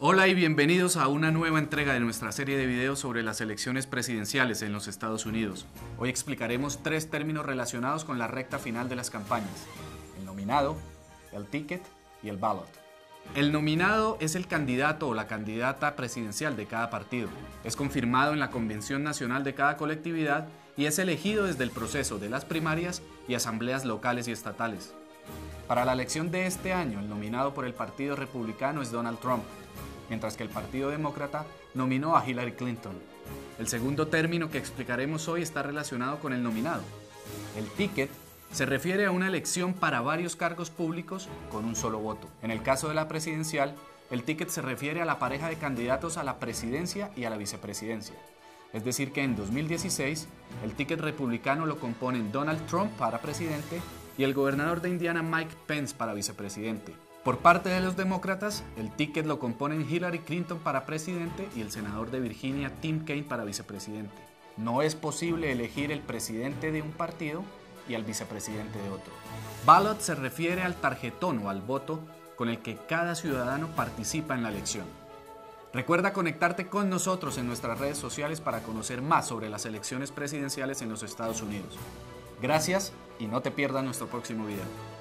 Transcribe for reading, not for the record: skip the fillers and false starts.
Hola y bienvenidos a una nueva entrega de nuestra serie de videos sobre las elecciones presidenciales en los Estados Unidos. Hoy explicaremos tres términos relacionados con la recta final de las campañas: el nominado, el ticket y el ballot. El nominado es el candidato o la candidata presidencial de cada partido. Es confirmado en la convención nacional de cada colectividad y es elegido desde el proceso de las primarias y asambleas locales y estatales. Para la elección de este año, el nominado por el Partido Republicano es Donald Trump, mientras que el Partido Demócrata nominó a Hillary Clinton. El segundo término que explicaremos hoy está relacionado con el nominado. El ticket se refiere a una elección para varios cargos públicos con un solo voto. En el caso de la presidencial, el ticket se refiere a la pareja de candidatos a la presidencia y a la vicepresidencia. Es decir que en 2016, el ticket republicano lo componen Donald Trump para presidente y el gobernador de Indiana Mike Pence para vicepresidente. Por parte de los demócratas, el ticket lo componen Hillary Clinton para presidente y el senador de Virginia Tim Kaine para vicepresidente. No es posible elegir el presidente de un partido y al vicepresidente de otro. Ballot se refiere al tarjetón o al voto con el que cada ciudadano participa en la elección. Recuerda conectarte con nosotros en nuestras redes sociales para conocer más sobre las elecciones presidenciales en los Estados Unidos. Gracias y no te pierdas nuestro próximo video.